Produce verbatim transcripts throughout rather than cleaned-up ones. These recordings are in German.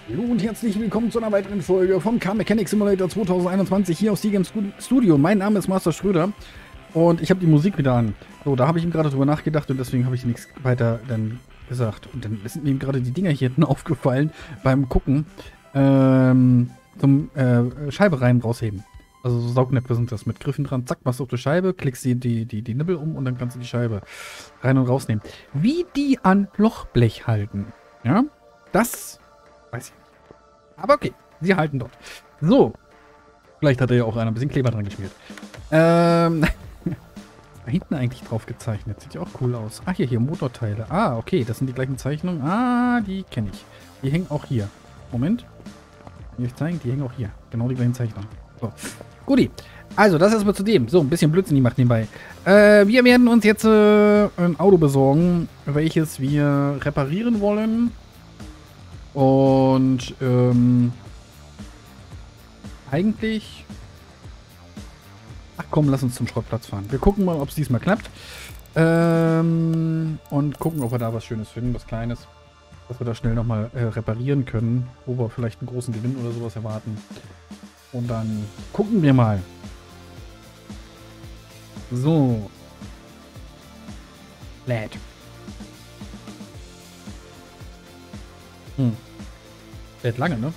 Hallo und herzlich willkommen zu einer weiteren Folge vom Car Mechanic Simulator zwanzig einundzwanzig hier aus D-Games Studio. Mein Name ist Master Schröder und ich habe die Musik wieder an. So, da habe ich ihm gerade drüber nachgedacht und deswegen habe ich nichts weiter dann gesagt. Und dann sind mir eben gerade die Dinger hier hinten aufgefallen beim Gucken ähm, zum äh, Scheibe rein rausheben. Also so Saugnäpfe sind das mit Griffen dran. Zack, machst du auf die Scheibe, klickst die, die, die, die Nippel um und dann kannst du die Scheibe rein und rausnehmen. Wie die an Lochblech halten, ja, das weiß ich nicht. Aber okay, sie halten dort. So. Vielleicht hat er ja auch einer ein bisschen Kleber dran geschmiert. Ähm. Da hinten eigentlich drauf gezeichnet. Sieht ja auch cool aus. Ah, hier, hier, Motorteile. Ah, okay, das sind die gleichen Zeichnungen. Ah, die kenne ich. Die hängen auch hier. Moment. Kann ich zeigen? Die hängen auch hier. Genau die gleichen Zeichnungen. So. Guti. Also, das erstmal zu dem. So, ein bisschen Blödsinn gemacht nebenbei. Äh, wir werden uns jetzt äh, ein Auto besorgen, welches wir reparieren wollen. Und, ähm, eigentlich... Ach komm, lass uns zum Schrottplatz fahren. Wir gucken mal, ob es diesmal klappt. Ähm, und gucken, ob wir da was Schönes finden, was Kleines. Dass wir da schnell nochmal äh, reparieren können. Wo wir vielleicht einen großen Gewinn oder sowas erwarten. Und dann gucken wir mal. So. Lädt. Hm. Lädt lange, ne?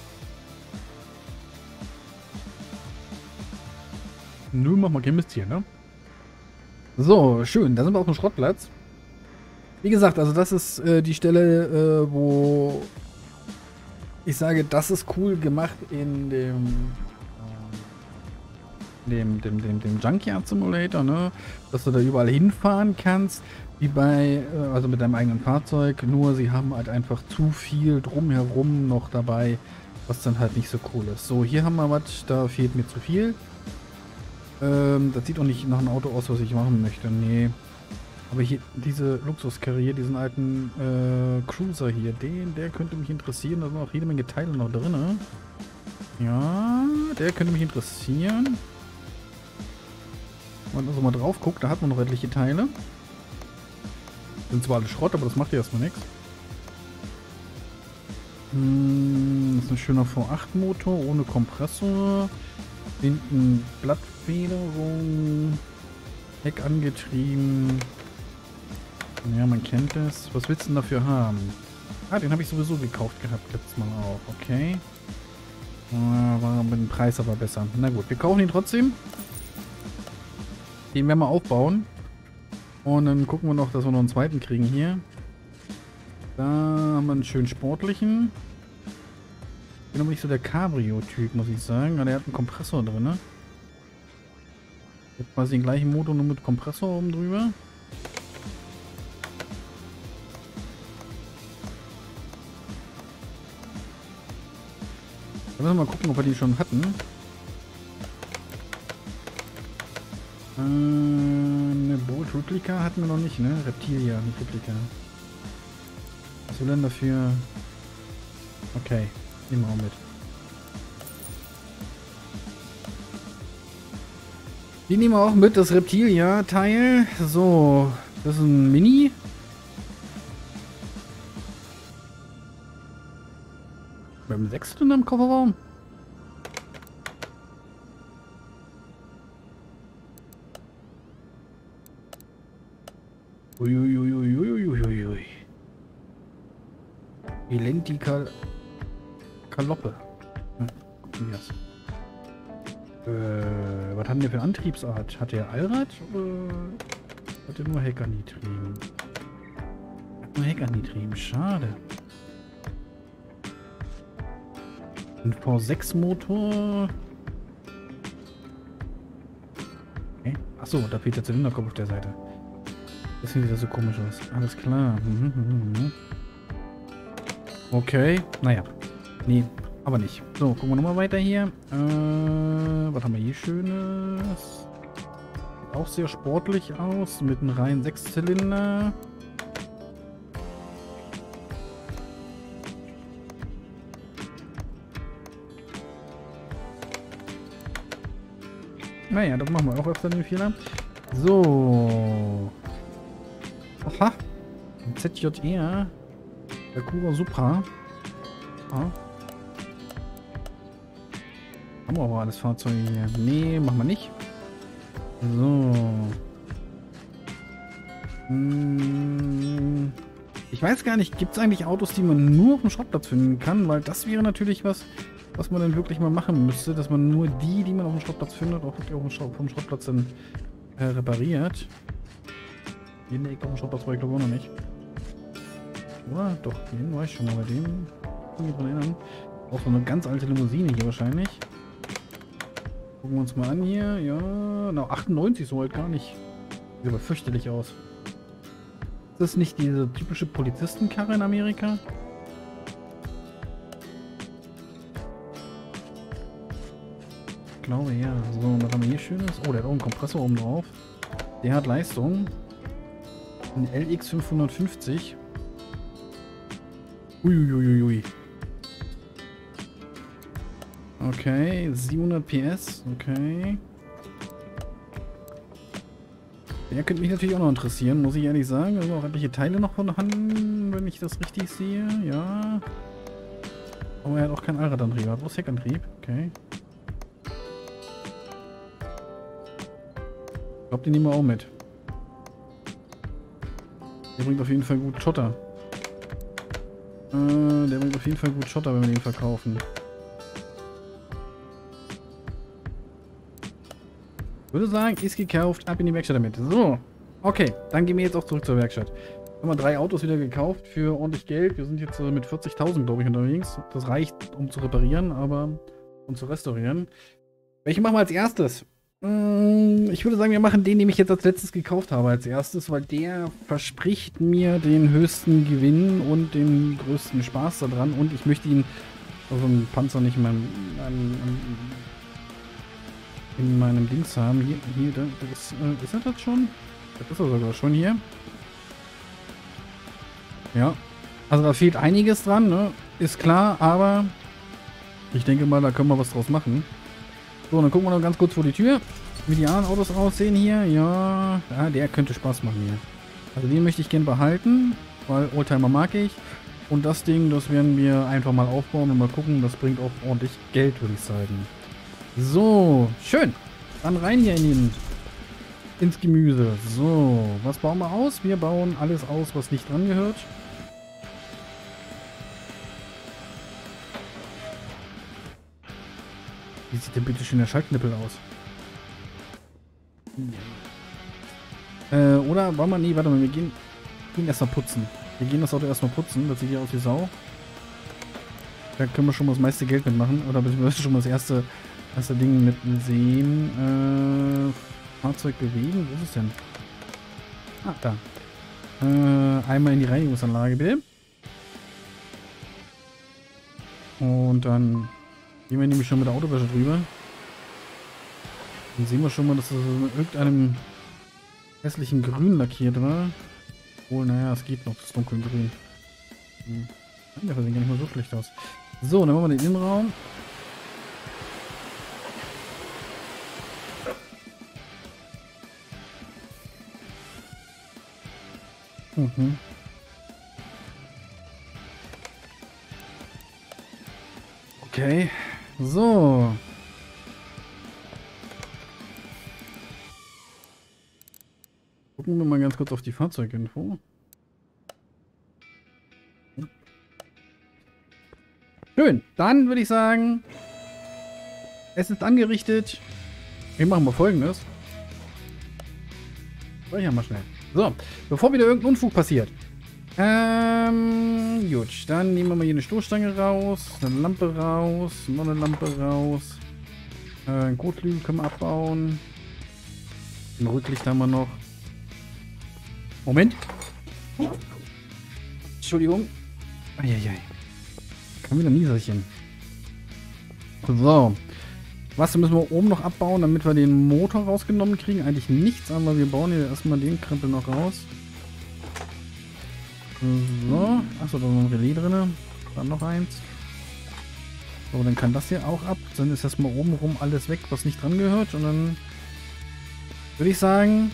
Nö, mach mal kein Mist hier, ne? So, schön. Da sind wir auf dem Schrottplatz. Wie gesagt, also das ist äh, die Stelle, äh, wo ich sage, das ist cool gemacht in dem äh, dem, dem, dem, dem Junkyard Simulator, ne? Dass du da überall hinfahren kannst, wie bei, äh, also mit deinem eigenen Fahrzeug, nur sie haben halt einfach zu viel drumherum noch dabei, was dann halt nicht so cool ist. So, hier haben wir was, da fehlt mir zu viel. Ähm, das sieht auch nicht nach einem Auto aus, was ich machen möchte. Nee. Aber hier, diese Luxuskarre hier, diesen alten äh, Cruiser hier, den, der könnte mich interessieren. Da sind auch jede Menge Teile noch drin. Ja, der könnte mich interessieren. Wenn man also mal drauf guckt, da hat man noch etliche Teile. Sind zwar alle Schrott, aber das macht ja erstmal nichts. Hm, das ist ein schöner V acht Motor ohne Kompressor. Hinten Blattfederung, Heck angetrieben. Ja, man kennt es. Was willst du denn dafür haben? Ah, den habe ich sowieso gekauft gehabt letztes Mal auch. Okay. Ah, war mit dem Preis aber besser. Na gut, wir kaufen ihn trotzdem. Den werden wir aufbauen. Und dann gucken wir noch, dass wir noch einen zweiten kriegen hier. Da haben wir einen schönen sportlichen. Ich bin aber nicht so der Cabrio-Typ, muss ich sagen. Aber der hat einen Kompressor drin, ne? Jetzt quasi den gleichen Motor, nur mit Kompressor oben drüber. Dann müssen wir mal gucken, ob wir die schon hatten. Äh, eine Bolt Replica hatten wir noch nicht, ne? Reptilia, nicht Replica. Was will denn dafür? Okay. Nehmen wir auch mit. Die nehmen wir auch mit, das Reptilia-Teil. So, das ist ein Mini. Beim sechsten im Kofferraum. Uiuiuiuiuiui. Identical. Kaloppe. Hm, gucken wir das. Äh, was hat denn der für eine Antriebsart? Hat der Allrad oder hat der nur Heckantrieben? Hat nur Heckantrieben, schade. Ein V sechs Motor. Okay. Achso, da fehlt der Zylinderkopf auf der Seite. Das sieht wieder so komisch aus. Alles klar. Mhm, mhm, mhm. Okay, naja. Nee, aber nicht. So, gucken wir nochmal weiter hier. Äh, was haben wir hier Schönes? Sieht auch sehr sportlich aus. Mit einem reinen Sechszylinder. Naja, das machen wir auch öfter den Fehler. So. Aha. Ein Z J R. Acura Supra. Ah. Haben wir aber alles Fahrzeuge hier. Nee, machen wir nicht. So. Hm. Ich weiß gar nicht, gibt es eigentlich Autos, die man nur auf dem Schrottplatz finden kann? Weil das wäre natürlich was, was man dann wirklich mal machen müsste, dass man nur die, die man auf dem Schrottplatz findet, auch wirklich auf dem Schrott, vom Schrottplatz dann äh, repariert. Jeden Eck auf dem Schrottplatz war ich glaube auch noch nicht. Oder? Doch, den war ich schon mal bei dem. Ich kann mich dran erinnern. Auch so eine ganz alte Limousine hier wahrscheinlich. Gucken wir uns mal an hier. Ja, na, achtundneunzig so halt gar nicht. Sieht aber fürchterlich aus. Ist das nicht diese typische Polizistenkarre in Amerika? Ich glaube ja. So, was haben wir hier Schönes? Oh, der hat auch einen Kompressor oben drauf. Der hat Leistung. Ein L X fünfhundertfünfzig. Uiuiuiui. Okay, siebenhundert P S. Okay. Der könnte mich natürlich auch noch interessieren, muss ich ehrlich sagen. Also auch etliche Teile noch vorhanden, wenn ich das richtig sehe. Ja. Aber er hat auch keinen Allradantrieb, er hat bloß Heckantrieb. Okay. Ich glaube, den nehmen wir auch mit. Der bringt auf jeden Fall gut Schotter. Äh, der bringt auf jeden Fall gut Schotter, wenn wir den verkaufen. Ich würde sagen, ist gekauft, ab in die Werkstatt damit. So, okay, dann gehen wir jetzt auch zurück zur Werkstatt. Haben wir drei Autos wieder gekauft für ordentlich Geld. Wir sind jetzt äh, mit vierzigtausend, glaube ich, unterwegs. Das reicht, um zu reparieren, aber um zu restaurieren. Welche machen wir als erstes? Hm, ich würde sagen, wir machen den, den ich jetzt als letztes gekauft habe, als erstes, weil der verspricht mir den höchsten Gewinn und den größten Spaß daran. Und ich möchte ihn, also einen Panzer nicht in meinem, meinem, in meinem Dings haben. Hier, hier, das, äh, ist er das schon? Das ist er sogar schon hier. Ja. Also da fehlt einiges dran, ne? Ist klar, aber ich denke mal, da können wir was draus machen. So, dann gucken wir noch ganz kurz vor die Tür, wie die anderen Autos aussehen hier. Ja, ja, der könnte Spaß machen hier. Also den möchte ich gerne behalten, weil Oldtimer mag ich. Und das Ding, das werden wir einfach mal aufbauen und mal gucken. Das bringt auch ordentlich Geld, würde ich sagen. So, schön. Dann rein hier in den, ins Gemüse. So, was bauen wir aus? Wir bauen alles aus, was nicht dran gehört. Wie sieht denn bitte schön der Schaltknippel aus? Äh, oder wollen wir... Nee, warte mal, wir gehen, gehen erstmal putzen. Wir gehen das Auto erstmal putzen. Das sieht hier aus wie Sau. Da können wir schon mal das meiste Geld mitmachen. Oder beziehungsweise schon mal das erste... Das Ding mit sehen. Äh, Fahrzeug bewegen. Wo ist es denn? Ah, da. Äh, einmal in die Reinigungsanlage, bitte. Und dann gehen wir nämlich schon mit der Autowäsche drüber. Dann sehen wir schon mal, dass das in irgendeinem hässlichen Grün lackiert war. Obwohl, naja, es geht noch. Das dunkelgrün. Hm. Der sieht gar nicht mal so schlecht aus. So, dann machen wir den Innenraum. Mhm. Okay, so. Gucken wir mal ganz kurz auf die Fahrzeuginfo. Schön, dann würde ich sagen, es ist angerichtet. Wir machen mal Folgendes. Speichern mal schnell. So, bevor wieder irgendein Unfug passiert. Ähm, gut, dann nehmen wir mal hier eine Stoßstange raus, eine Lampe raus, noch eine Lampe raus. Äh, ein Kotflügel können wir abbauen. Ein Rücklicht haben wir noch. Moment. Entschuldigung. Eieiei. Kann wieder Nieserchen. So. Was müssen wir oben noch abbauen, damit wir den Motor rausgenommen kriegen? Eigentlich nichts, aber wir bauen hier erstmal den Krempel noch raus. So. Achso, da ist noch ein Relais drin. Dann noch eins. So, dann kann das hier auch ab. Dann ist erstmal oben rum alles weg, was nicht dran gehört. Und dann würde ich sagen,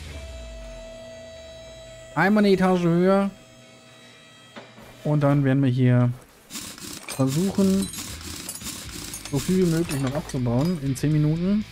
einmal eine Etage höher. Und dann werden wir hier versuchen, so viel wie möglich noch abzubauen in zehn Minuten.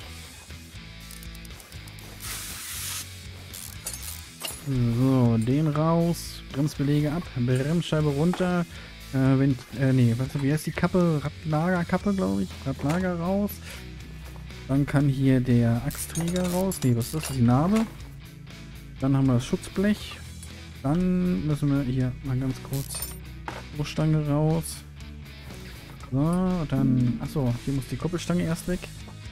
So, den raus. Bremsbeläge ab. Bremsscheibe runter. Äh, wenn, äh, nee, was, wie heißt die Kappe? Radlagerkappe, glaube ich. Radlager raus. Dann kann hier der Achsträger raus. Nee, was ist das? Die Narbe. Dann haben wir das Schutzblech. Dann müssen wir hier mal ganz kurz Stoßstange raus. So, dann... Achso, hier muss die Koppelstange erst weg.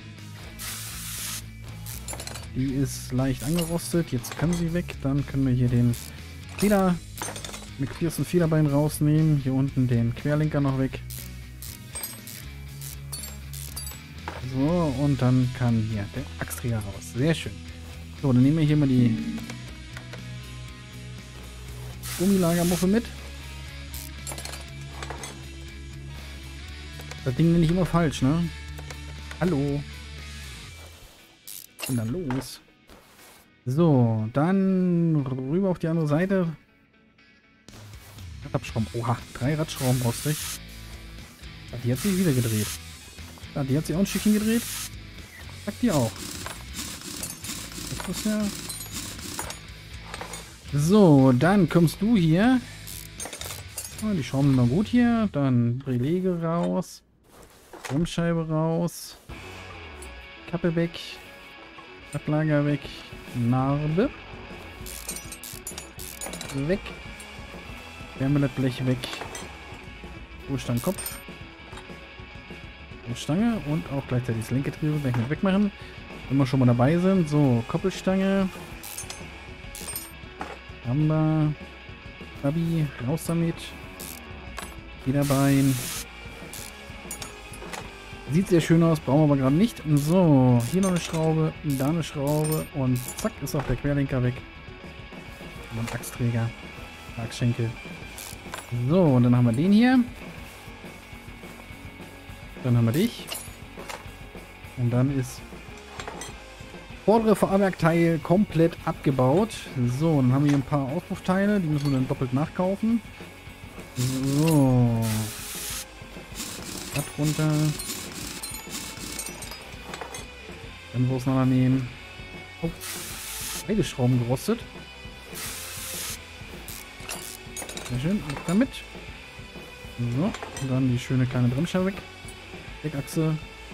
Die ist leicht angerostet. Jetzt kann sie weg. Dann können wir hier den Feder... McPherson Federbein rausnehmen. Hier unten den Querlenker noch weg. So, und dann kann hier der Achsträger raus. Sehr schön. So, dann nehmen wir hier mal die Gummilagermuffe mit. Das Ding nenne ich immer falsch, ne? Hallo. Was ist denn da los? So, dann rüber auf die andere Seite. Radschrauben. Oha, drei Radschrauben brauchst du. Die hat sich wieder gedreht. Ja, die hat sich auch ein Stückchen gedreht. Sagt die auch. Das ist ja... So, dann kommst du hier. Oh, die Schrauben noch gut hier. Dann Belege raus. Bremsscheibe raus. Kappe weg. Ablager weg. Narbe. Weg. Wärmeleitblech weg. Stoßstangenkopf. Stange und auch gleichzeitig das Lenkgetriebe gleich mit wegmachen. Wenn wir schon mal dabei sind. So, Koppelstange. Haben wir. Abi, raus damit. Federbein. Sieht sehr schön aus, brauchen wir aber gerade nicht. So, hier noch eine Schraube, da eine Schraube und zack, ist auch der Querlenker weg. Und Achsträger. Achsschenkel. So, und dann haben wir den hier. Dann haben wir dich. Und dann ist vordere Fahrwerkteil komplett abgebaut. So, dann haben wir hier ein paar Auspuffteile. Die müssen wir dann doppelt nachkaufen. So. Rad runter. Dann wo es auseinandernehmen. Oh. Beide Schrauben gerostet. Sehr schön. Ab damit. So. Und dann die schöne kleine Bremsscheibe weg. Deckachse.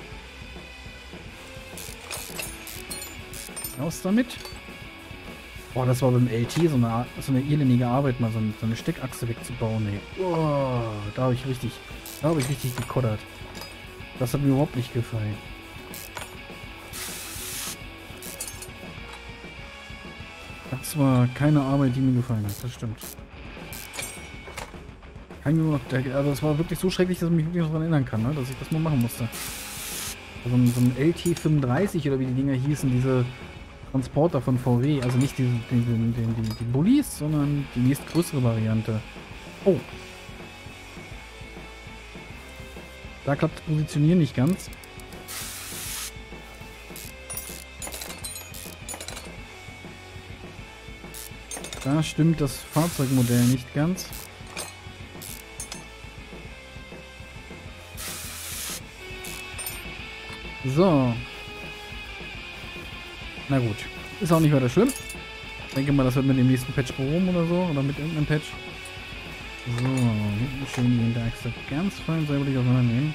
Raus damit. Boah, das war beim L T so eine, so eine elendige Arbeit, mal so eine, so eine Steckachse wegzubauen. Ey. Oh, da habe ich richtig, da habe ich richtig gekoddert. Das hat mir überhaupt nicht gefallen. Das war keine Arbeit, die mir gefallen hat. Das stimmt. Kann ich nur noch, also das war wirklich so schrecklich, dass ich mich wirklich noch daran erinnern kann, ne? Dass ich das mal machen musste. Also so ein L T fünfunddreißig oder wie die Dinger hießen, diese Transporter von V W, also nicht die, die, die, die, die, die Bullies, sondern die nächstgrößere Variante. Oh. Da klappt das Positionieren nicht ganz. Da stimmt das Fahrzeugmodell nicht ganz. So. Na gut. Ist auch nicht weiter schlimm. Ich denke mal, das wird mit dem nächsten Patch behoben oder so. Oder mit irgendeinem Patch. So. Hinten schön die Hinterachse ganz fein säuberlich auseinandernehmen.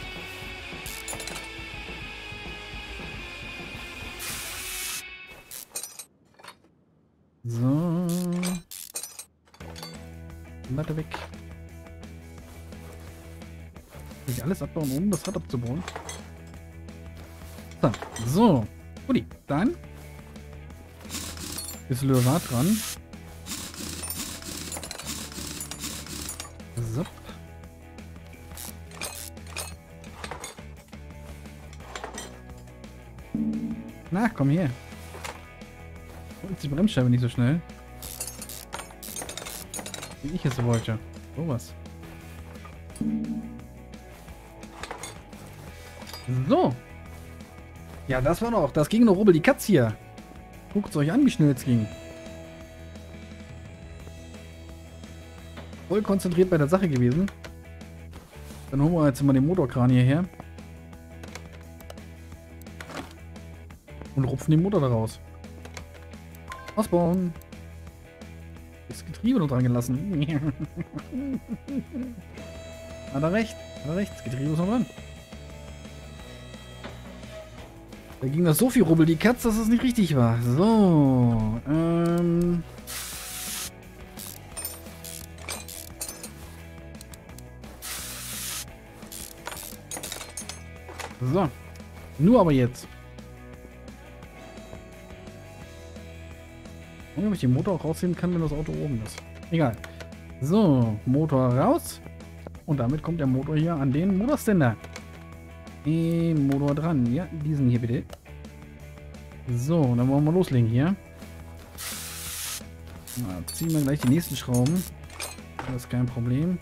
So. Latte weg. Nicht alles abbauen, um das Rad abzubauen. So. So. Guti. Dann ist Le Rad dran. So. Na, komm her. Jetzt die Bremsscheibe nicht so schnell. Wie ich es wollte. So was. So. Ja, das war doch. Das ging noch rubbel die Katz hier. Guckt euch an, wie schnell es ging. Voll konzentriert bei der Sache gewesen. Dann holen wir jetzt mal den Motorkran hierher. Und rupfen den Motor da raus. Ausbauen. Das Getriebe noch dran gelassen. Hat er recht. Hat er recht. Das Getriebe ist noch dran. Da ging das so viel rubbel die Katz, dass es nicht richtig war. So. Ähm. So. Nur aber jetzt. Und ob ich den Motor auch rausheben kann, wenn das Auto oben ist. Egal. So. Motor raus. Und damit kommt der Motor hier an den Motorständer. Den Motor dran. Ja, diesen hier bitte. So, dann wollen wir loslegen hier. Na, ziehen wir gleich die nächsten Schrauben. Das ist kein Problem.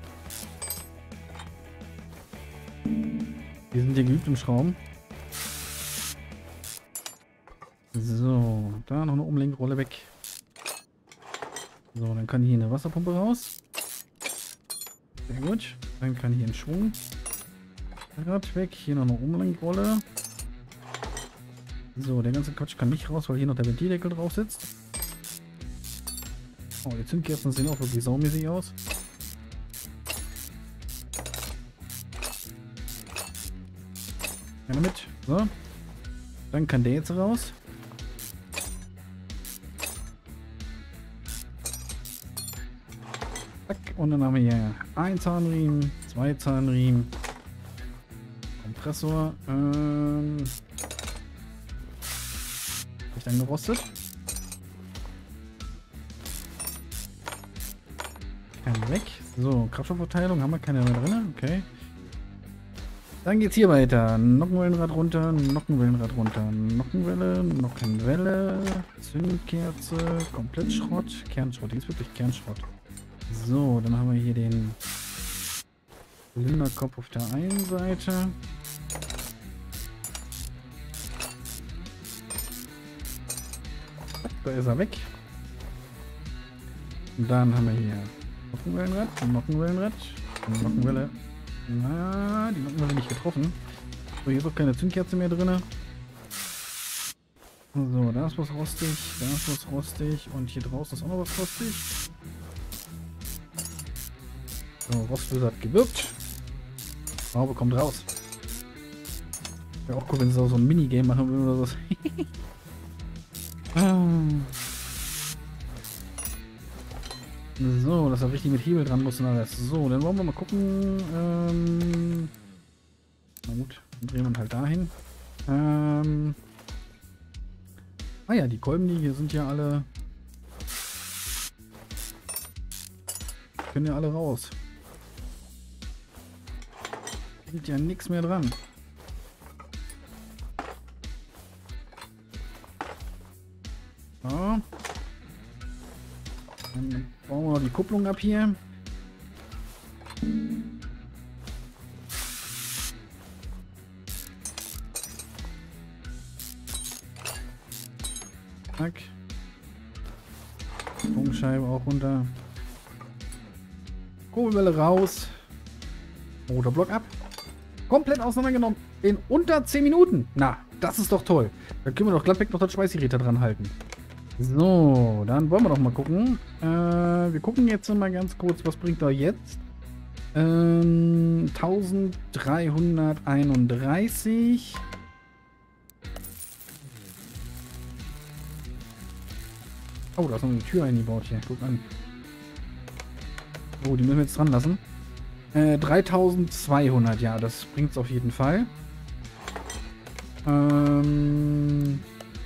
Wir sind hier geübt im Schrauben. So, da noch eine Umlenkrolle weg. So, dann kann hier eine Wasserpumpe raus. Sehr gut. Dann kann hier ein Schwung. Rad weg. Hier noch eine Umlenkrolle. So, der ganze Quatsch kann nicht raus, weil hier noch der Ventildeckel drauf sitzt. Oh, die Zündkerzen sehen auch wirklich saumäßig aus. Ja, damit. So. Dann kann der jetzt raus. Zack. Und dann haben wir hier ein Zahnriemen, zwei Zahnriemen. Kompressor. Ähm. Ist angerostet. Kann weg. So, Kraftstoffverteilung haben wir keine mehr drin. Okay. Dann geht's hier weiter. Nockenwellenrad runter, Nockenwellenrad runter, Nockenwelle, Nockenwelle, Zündkerze, komplett Schrott, Kernschrott. Die ist wirklich Kernschrott. So, dann haben wir hier den Zylinderkopf auf der einen Seite. Da ist er weg. Und dann haben wir hier Nockenwellenrad, Nockenwellenrad, Nockenwelle. Na, die Nockenwelle nicht getroffen. So, hier ist auch keine Zündkerze mehr drin. So, da ist was rostig, da ist was rostig und hier draußen ist auch noch was rostig. So, Rostböse hat gewirkt. Schraube kommt raus. Wäre auch cool, wenn sie so ein Minigame machen würden oder so. So, dass er richtig mit Hebel dran muss und alles. So, dann wollen wir mal gucken. Ähm, na gut, dann drehen wir ihn halt dahin. Ähm, ah ja, die Kolben, die hier sind ja alle. Können ja alle raus. Sind ja nichts mehr dran. So. Dann bauen wir noch die Kupplung ab hier. Zack. Sprungscheibe auch runter. Kurbelwelle raus. Motorblock ab. Komplett auseinandergenommen. In unter zehn Minuten. Na, das ist doch toll. Dann können wir doch glattweg noch das Schweißgerät da dran halten. So, dann wollen wir doch mal gucken. Äh, wir gucken jetzt mal ganz kurz, was bringt er jetzt? Ähm, dreizehnhunderteinunddreißig. Oh, da ist noch eine Tür eingebaut hier. Guck an. Oh, die müssen wir jetzt dran lassen. Äh, dreitausendzweihundert, ja, das bringt es auf jeden Fall. Ähm...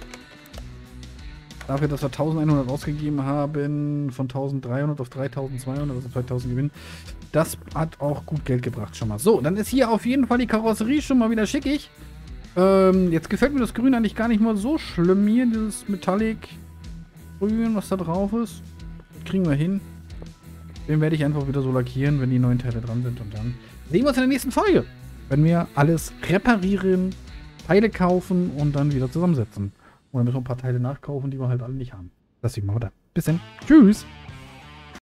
Dafür, dass wir eintausendeinhundert ausgegeben haben, von eintausenddreihundert auf dreitausendzweihundert, also zweitausend Gewinn, das hat auch gut Geld gebracht schon mal. So, dann ist hier auf jeden Fall die Karosserie schon mal wieder schickig. Ähm, jetzt gefällt mir das Grün eigentlich gar nicht mal so schlimm hier, dieses Metallic-Grün, was da drauf ist. Das kriegen wir hin. Den werde ich einfach wieder so lackieren, wenn die neuen Teile dran sind. Und dann sehen wir uns in der nächsten Folge, wenn wir alles reparieren, Teile kaufen und dann wieder zusammensetzen. Und dann müssen wir ein paar Teile nachkaufen, die wir halt alle nicht haben. Das sehen wir mal da. Bis dann. Tschüss.